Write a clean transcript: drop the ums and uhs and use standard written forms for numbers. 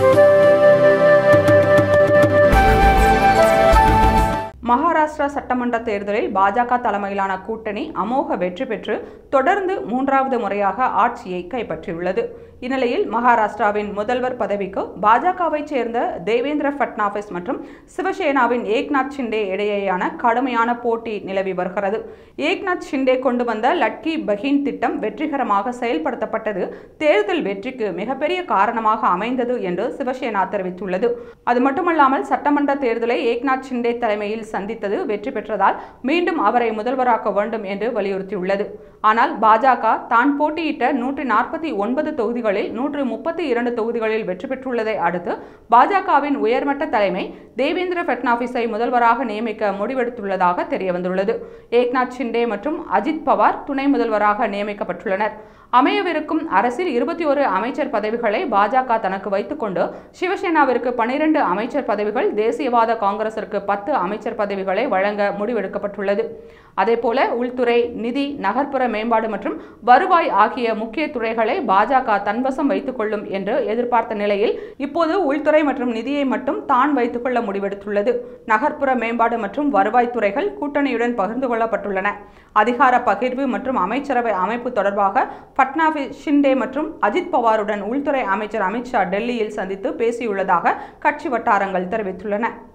மகாராஷ்டிரா சட்டமன்ற தேர்தலில் பாஜக தலைமையிலான கூட்டணி அமோக வெற்றி பெற்று தொடர்ந்து மூன்றாவது முறையாக ஆட்சியை கைப்பற்றியுள்ளது. இந்நிலையில் மகாராஷ்டிராவின் முதல்வர் பதவிக்கு பாஜகவைச் சேர்ந்த தேவேந்திர ஃபட்னாவிஸ் மற்றும் சிவசேனாவின் ஏக்நாத் ஷிண்டே இடையேயான கடுமையான போட்டி நிலவி வருகிறது. ஏக்நாத் ஷிண்டே கொண்டு வந்த லட்கி பஹின் திட்டம் வெற்றிகரமாக செயல்படுத்தப்பட்டது தேர்தல் வெற்றிக்கு மிகப்பெரிய காரணமாக அமைந்தது என்று சிவசேனா தெரிவித்துள்ளது. அது மட்டுமல்லாமல் சட்டமன்ற தேர்தலை ஏக்நாத் ஷிண்டே தலைமையில் சந்தித்தது வெற்றி பெற்றதால் மீண்டும் அவரை முதல்வராக்க வேண்டும் என்று வலியுறுத்தியுள்ளது. ஆனால் பாஜக தான் போட்டியிட்ட 149 தொகுதிகளில் 132 தொகுதிகளில் வெற்றி பெற்றுள்ளதை அடுத்து பாஜகவின் உயர்மட்ட தலைமை தேவேந்திர ஃபட்னாவிஸை முதல்வராக நியமிக்க முடிவெடுத்துள்ளதாக தெரியவந்துள்ளது. ஏக்நாத் ஷிண்டே மற்றும் அஜித் பவார் துணை முதல்வராக நியமிக்கப்பட்டுள்ளனர். அமையவிருக்கும் அரசில் 21 அமைச்சர் பதவிகளை பாஜக தனக்கு வைத்துக் கொண்டு சிவசேனாவிற்கு 12 அமைச்சர் பதவிகள், தேசியவாத காங்கிரசிற்கு 10 அமைச்சர் பதவிகளை வழங்க முடிவெடுக்கப்பட்டுள்ளது. அதேபோல உள்துறை, நிதி, நகர்ப்புற மேம்பாடு மற்றும் வருவாய் ஆகிய முக்கிய துறைகளை பாஜக தன்வசம் வைத்துக் கொள்ளும் என்று எதிர்பார்த்த நிலையில் இப்போது உள்துறை மற்றும் நிதியை மட்டும் தான் வைத்துக் கொள்ள முடிவெடுத்துள்ளது. நகர்ப்புற மேம்பாடு மற்றும் வருவாய் துறைகள் கூட்டணியுடன் பகிர்ந்து கொள்ளப்பட்டுள்ளன. அதிகார பகிர்வு மற்றும் அமைச்சரவை அமைப்பு தொடர்பாக ஃபட்னாவிஸ், ஷிண்டே மற்றும் அஜித் பவாருடன் உள்துறை அமைச்சர் அமித்ஷா டெல்லியில் சந்தித்து பேசியுள்ளதாக கட்சி வட்டாரங்கள் தெரிவித்துள்ளன.